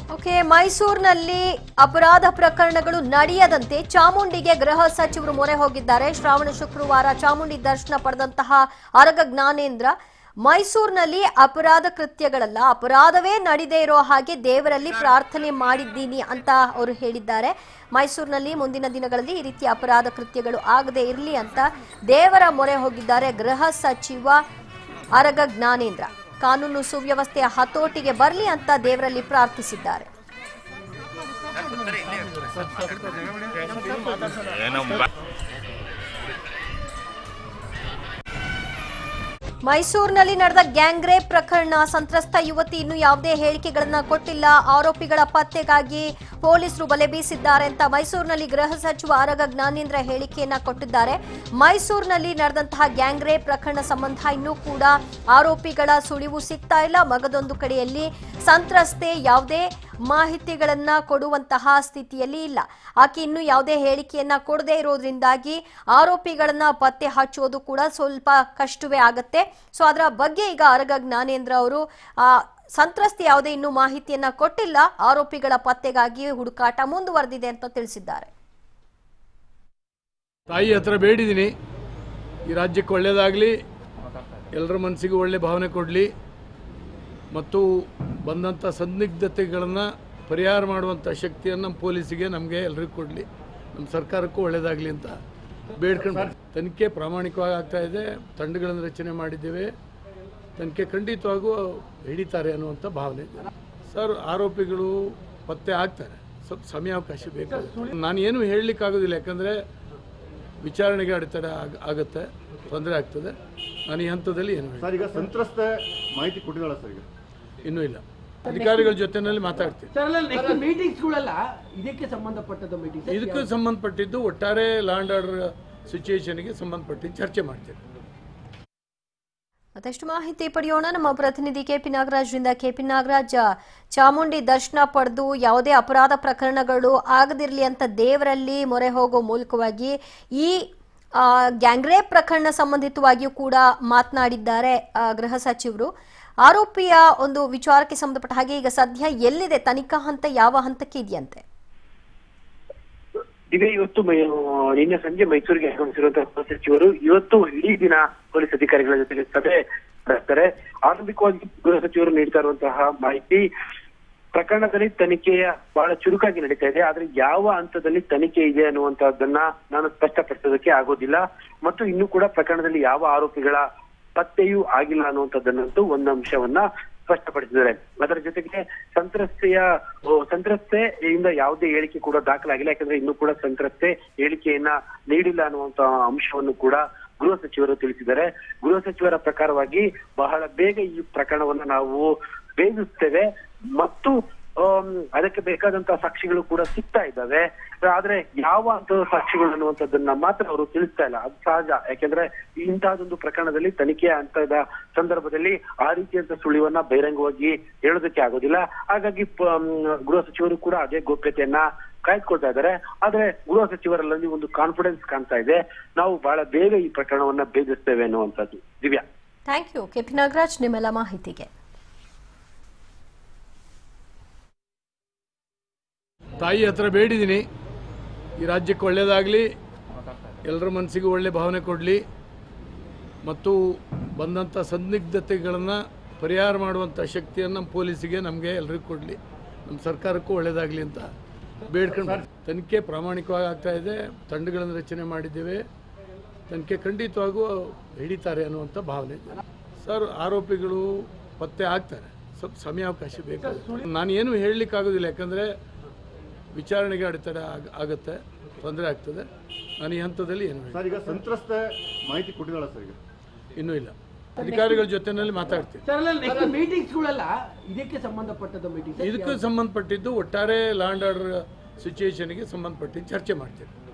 Okay, ಮೈಸೂರಿನಲ್ಲಿ ಅಪರಾಧ ಪ್ರಕರಣಗಳು ನಡೆಯದಂತೆ ಚಾಮುಂಡಿಗೆ ಗೃಹ ಸಚಿವರು ಮೊರೆ ಹೋಗಿದ್ದಾರೆ. ಶ್ರಾವಣ ಶುಕ್ರವಾರ ಚಾಮುಂಡಿ ದರ್ಶನ ಪಡೆದಂತಹ ಅರಗ ಜ್ಞಾನೇಂದ್ರ ಮೈಸೂರಿನಲ್ಲಿ ಅಪರಾಧ ಕೃತ್ಯಗಳಲ್ಲ, ಅಪರಾಧವೇ ನಡೆದೇ ಇರೋ ಹಾಗೆ ದೇವರಲ್ಲಿ ಪ್ರಾರ್ಥನೆ ಮಾಡಿದ್ದೀನಿ ಅಂತ ಅವರು ಹೇಳಿದ್ದಾರೆ. ಮೈಸೂರಿನಲ್ಲಿ ಮುಂದಿನ ದಿನಗಳಲ್ಲಿ ಈ ರೀತಿಯ ಅಪರಾಧ ಕೃತ್ಯಗಳು ಆಗದೆ ಇರಲಿ ಅಂತ ದೇವರ ಮೊರೆ ಹೋಗಿದ್ದಾರೆ ಗೃಹ ಸಚಿವ ಅರಗ ಜ್ಞಾನೇಂದ್ರ. ಕಾನೂನು ಸುವ್ಯವಸ್ಥೆಯ ಹತೋಟಿಗೆ ಬರಲಿ ಅಂತ ದೇವರಲ್ಲಿ ಪ್ರಾರ್ಥಿಸಿದ್ದಾರೆ. ಮೈಸೂರಿನಲ್ಲಿ ನಡೆದ ಗ್ಯಾಂಗ್ ರೇಪ್ ಪ್ರಕರಣ, ಸಂತ್ರಸ್ತ ಯುವತಿ ಇನ್ನೂ ಯಾವುದೇ ಹೇಳಿಕೆಗಳನ್ನ ಕೊಟ್ಟಿಲ್ಲ. ಆರೋಪಿಗಳ ಪತ್ತೆಗಾಗಿ ಪೊಲೀಸರು ಬಲೆ ಬೀಸಿದ್ದಾರೆ ಅಂತ ಮೈಸೂರಿನಲ್ಲಿ ಗೃಹ ಸಚಿವ ಅರಗ ಜ್ಞಾನೇಂದ್ರ ಹೇಳಿಕೆಯನ್ನ ಕೊಟ್ಟಿದ್ದಾರೆ. ಮೈಸೂರಿನಲ್ಲಿ ನಡೆದಂತಹ ಗ್ಯಾಂಗ್ ರೇಪ್ ಪ್ರಕರಣ ಸಂಬಂಧ ಇನ್ನೂ ಕೂಡ ಆರೋಪಿಗಳ ಸುಳಿವು ಸಿಗ್ತಾ ಇಲ್ಲ. ಮಗದೊಂದು ಕಡೆಯಲ್ಲಿ ಸಂತ್ರಸ್ತೆ ಯಾವುದೇ ಮಾಹಿತಿಗಳನ್ನ ಕೊಡುವಂತಹ ಸ್ಥಿತಿಯಲ್ಲಿ ಇಲ್ಲ. ಆಕೆ ಇನ್ನೂ ಯಾವುದೇ ಹೇಳಿಕೆಯನ್ನ ಕೊಡದೇ ಇರೋದ್ರಿಂದಾಗಿ ಆರೋಪಿಗಳನ್ನ ಪತ್ತೆ ಹಚ್ಚುವುದು ಕೂಡ ಸ್ವಲ್ಪ ಕಷ್ಟವೇ ಆಗತ್ತೆ. ಸೊ ಅದರ ಬಗ್ಗೆ ಈಗ ಅರಗ ಜ್ಞಾನೇಂದ್ರ ಅವರು ಸಂತ್ರಸ್ತೆ ಯಾವುದೇ ಇನ್ನೂ ಮಾಹಿತಿಯನ್ನ ಕೊಟ್ಟಿಲ್ಲ, ಆರೋಪಿಗಳ ಪತ್ತೆಗಾಗಿ ಹುಡುಕಾಟ ಮುಂದುವರೆದಿದೆ ಅಂತ ತಿಳಿಸಿದ್ದಾರೆ. ತಾಯಿ ಹತ್ರ ಬೇಡಿದ್ದೀನಿ, ಈ ರಾಜ್ಯಕ್ಕೆ ಒಳ್ಳೆಯದಾಗಲಿ, ಎಲ್ಲರ ಮನಸ್ಸಿಗೂ ಒಳ್ಳೆ ಭಾವನೆ ಕೊಡಲಿ ಮತ್ತು ಬಂದಂಥ ಸಂದಿಗ್ಧತೆಗಳನ್ನು ಪರಿಹಾರ ಮಾಡುವಂಥ ಶಕ್ತಿಯನ್ನು ನಮ್ಮ ಪೊಲೀಸಿಗೆ, ನಮಗೆ ಎಲ್ಲರಿಗೂ ಕೊಡಲಿ, ನಮ್ಮ ಸರ್ಕಾರಕ್ಕೂ ಒಳ್ಳೆಯದಾಗಲಿ ಅಂತ ಬೇಡ್ಕೊಂಡು ತನಿಖೆ ಪ್ರಾಮಾಣಿಕವಾಗಿ ಆಗ್ತಾ ಇದೆ. ತಂಡಗಳನ್ನು ರಚನೆ ಮಾಡಿದ್ದೇವೆ, ತನಿಖೆ ಖಂಡಿತವಾಗೂ ಹಿಡಿತಾರೆ ಅನ್ನುವಂಥ ಭಾವನೆ ಇದೆ. ಸರ್, ಆರೋಪಿಗಳು ಪತ್ತೆ ಆಗ್ತಾರೆ, ಸ್ವಲ್ಪ ಸಮಯಾವಕಾಶ ಬೇಕಾಗುತ್ತೆ. ನಾನು ಏನು ಹೇಳಲಿಕ್ಕಾಗೋದಿಲ್ಲ, ಯಾಕಂದರೆ ವಿಚಾರಣೆಗೆ ಅಡೆತಡೆ ಆಗುತ್ತೆ, ತೊಂದರೆ ಆಗ್ತದೆ. ನಾನು ಈ ಹಂತದಲ್ಲಿ ಏನು ಸರ್, ಈಗ ಸಂತ್ರಸ್ತ ಮಾಹಿತಿ ಕೊಟ್ಟಿದ್ದಾಳ ಸರ್? ಈಗ ಇನ್ನೂ ಇಲ್ಲ, ಅಧಿಕಾರಿಗಳ ಜೊತೆನಲ್ಲಿ ಮಾತಾಡ್ತೀನಿ. ಇದಕ್ಕೆ ಸಂಬಂಧಪಟ್ಟಿದ್ದು ಒಟ್ಟಾರೆ ಲಾ ಅಂಡ್ ಆರ್ಡರ್ ಸಿಚುಯೇಷನ್ಗೆ ಸಂಬಂಧಪಟ್ಟಿದ್ದು ಚರ್ಚೆ ಮಾಡ್ತೇವೆ. ಮತ್ತಷ್ಟು ಮಾಹಿತಿ ಪಡೆಯೋಣ ನಮ್ಮ ಪ್ರತಿನಿಧಿ ಕೆಪಿ ನಾಗರಾಜ್ರಿಂದ. ಕೆಪಿ ನಾಗರಾಜ್, ಚಾಮುಂಡಿ ದರ್ಶನ ಪಡೆದು ಯಾವುದೇ ಅಪರಾಧ ಪ್ರಕರಣಗಳು ಆಗದಿರಲಿ ಅಂತ ದೇವರಲ್ಲಿ ಮೊರೆ ಹೋಗೋ ಮೂಲಕವಾಗಿ ಈ ಗ್ಯಾಂಗ್ ರೇಪ್ ಪ್ರಕರಣ ಸಂಬಂಧಿತವಾಗಿಯೂ ಕೂಡ ಮಾತನಾಡಿದ್ದಾರೆ ಗೃಹ ಸಚಿವರು. ಆರೋಪಿಯ ಒಂದು ವಿಚಾರಕ್ಕೆ ಸಂಬಂಧಪಟ್ಟ ಹಾಗೆ ಈಗ ಸದ್ಯ ಎಲ್ಲಿದೆ ತನಿಖಾ ಹಂತ, ಯಾವ ಹಂತಕ್ಕೆ ಇದೆಯಂತೆ? ಇವತ್ತು ನಿನ್ನೆ ಸಂಜೆ ಮೈಸೂರಿಗೆ ಆಗಮಿಸಿರುವಂತಹ ಸಚಿವರು ಇವತ್ತು ಇಡೀ ದಿನ ಪೊಲೀಸ್ ಅಧಿಕಾರಿಗಳ ಜೊತೆಗೆ ಸಭೆ ನಡೆಸ್ತಾರೆ. ಆರಂಭಿಕವಾಗಿ ಗೃಹ ಸಚಿವರು ನೀಡ್ತಾ ಇರುವಂತಹ ಮಾಹಿತಿ, ಪ್ರಕರಣದಲ್ಲಿ ತನಿಖೆಯ ಬಹಳ ಚುರುಕಾಗಿ ನಡೀತಾ ಇದೆ, ಆದ್ರೆ ಯಾವ ಹಂತದಲ್ಲಿ ತನಿಖೆ ಇದೆ ಅನ್ನುವಂತಹದ್ದನ್ನ ನಾನು ಸ್ಪಷ್ಟಪಡಿಸೋದಕ್ಕೆ ಆಗೋದಿಲ್ಲ. ಮತ್ತು ಇನ್ನೂ ಕೂಡ ಪ್ರಕರಣದಲ್ಲಿ ಯಾವ ಆರೋಪಿಗಳ ಪತ್ತೆಯೂ ಆಗಿಲ್ಲ ಅನ್ನುವಂಥದ್ದನ್ನಂತೂ ಒಂದು ಅಂಶವನ್ನ ಸ್ಪಷ್ಟಪಡಿಸಿದ್ದಾರೆ. ಅದರ ಜೊತೆಗೆ ಸಂತ್ರಸ್ತೆಯಿಂದ ಯಾವುದೇ ಹೇಳಿಕೆ ಕೂಡ ದಾಖಲಾಗಿಲ್ಲ, ಯಾಕಂದ್ರೆ ಇನ್ನೂ ಕೂಡ ಸಂತ್ರಸ್ತೆ ಹೇಳಿಕೆಯನ್ನ ನೀಡಿಲ್ಲ ಅನ್ನುವಂತ ಅಂಶವನ್ನು ಕೂಡ ಗೃಹ ಸಚಿವರು ತಿಳಿಸಿದ್ದಾರೆ. ಗೃಹ ಸಚಿವರ ಪ್ರಕಾರವಾಗಿ ಬಹಳ ಬೇಗ ಈ ಪ್ರಕರಣವನ್ನ ನಾವು ಭೇದಿಸ್ತೇವೆ ಮತ್ತು ಅದಕ್ಕೆ ಬೇಕಾದಂತಹ ಸಾಕ್ಷಿಗಳು ಕೂಡ ಸಿಗ್ತಾ ಇದ್ದಾವೆ. ಆದ್ರೆ ಯಾವ ಹಂತದ ಸಾಕ್ಷಿಗಳು ಅನ್ನುವಂಥದ್ದನ್ನ ಮಾತ್ರ ಅವರು ತಿಳಿಸ್ತಾ ಇಲ್ಲ. ಅದು ಸಹಜ, ಯಾಕೆಂದ್ರೆ ಇಂತಹದೊಂದು ಪ್ರಕರಣದಲ್ಲಿ ತನಿಖೆಯ ಹಂತದ ಸಂದರ್ಭದಲ್ಲಿ ಆ ರೀತಿಯಂತ ಸುಳಿವನ್ನ ಬಹಿರಂಗವಾಗಿ ಹೇಳೋದಕ್ಕೆ ಆಗೋದಿಲ್ಲ. ಹಾಗಾಗಿ ಗೃಹ ಸಚಿವರು ಕೂಡ ಅದೇ ಗೋಪ್ಯತೆಯನ್ನ ಕಾಯ್ದುಕೊಳ್ತಾ ಇದ್ದಾರೆ. ಆದ್ರೆ ಗೃಹ ಸಚಿವರಲ್ಲಿ ಒಂದು ಕಾನ್ಫಿಡೆನ್ಸ್ ಕಾಣ್ತಾ ಇದೆ, ನಾವು ಬಹಳ ಬೇಗ ಈ ಪ್ರಕರಣವನ್ನ ಭೇದಿಸ್ತೇವೆ ಅನ್ನುವಂಥದ್ದು. Divya, thank you KP Nagaraj ನಿಮ್ಮೆಲ್ಲ ಮಾಹಿತಿಗೆ. ತಾಯಿ ಹತ್ರ ಬೇಡಿದ್ದೀನಿ, ಈ ರಾಜ್ಯಕ್ಕೆ ಒಳ್ಳೆಯದಾಗಲಿ, ಎಲ್ಲರ ಮನಸ್ಸಿಗೂ ಒಳ್ಳೆ ಭಾವನೆ ಕೊಡಲಿ ಮತ್ತು ಬಂದಂಥ ಸಂದಿಗ್ಧತೆಗಳನ್ನು ಪರಿಹಾರ ಮಾಡುವಂಥ ಶಕ್ತಿಯನ್ನು ನಮ್ಮ ಪೊಲೀಸಿಗೆ, ನಮಗೆ ಎಲ್ಲರಿಗೂ ಕೊಡಲಿ, ನಮ್ಮ ಸರ್ಕಾರಕ್ಕೂ ಒಳ್ಳೆಯದಾಗಲಿ ಅಂತ ಬೇಡ್ಕೊಂಡು ತನಿಖೆ ಪ್ರಾಮಾಣಿಕವಾಗಿ ಆಗ್ತಾ ಇದೆ. ತಂಡಗಳನ್ನು ರಚನೆ ಮಾಡಿದ್ದೇವೆ, ತನಿಖೆ ಖಂಡಿತವಾಗೂ ಹಿಡಿತಾರೆ ಅನ್ನುವಂಥ ಭಾವನೆ ಇದೆ. ಸರ್, ಆರೋಪಿಗಳು ಪತ್ತೆ ಆಗ್ತಾರೆ, ಸ್ವಲ್ಪ ಸಮಯಾವಕಾಶ ಬೇಕಾಗುತ್ತೆ. ನಾನು ಏನು ಹೇಳಲಿಕ್ಕಾಗೋದಿಲ್ಲ, ಯಾಕಂದರೆ ವಿಚಾರಣೆಗೆ ಅಡೆತಡೆ ಆಗುತ್ತೆ, ತೊಂದರೆ ಆಗ್ತದೆ. ನಾನು ಈ ಹಂತದಲ್ಲಿ ಏನು ಸರ್, ಈಗ ಸಂತ್ರಸ್ತ ಮಾಹಿತಿ ಕೊಟ್ಟಿದ್ದಾಳ ಸರ್? ಈಗ ಇನ್ನೂ ಇಲ್ಲ, ಅಧಿಕಾರಿಗಳ ಜೊತೆನಲ್ಲಿ ಮಾತಾಡ್ತೀನಿ. ಇದಕ್ಕೆ ಸಂಬಂಧಪಟ್ಟಿದ್ದು ಒಟ್ಟಾರೆ ಲಾ ಅಂಡ್ ಆರ್ಡರ್ ಸಿಚುಯೇಷನ್ಗೆ ಸಂಬಂಧಪಟ್ಟಿದ್ದು ಚರ್ಚೆ ಮಾಡ್ತೇವೆ.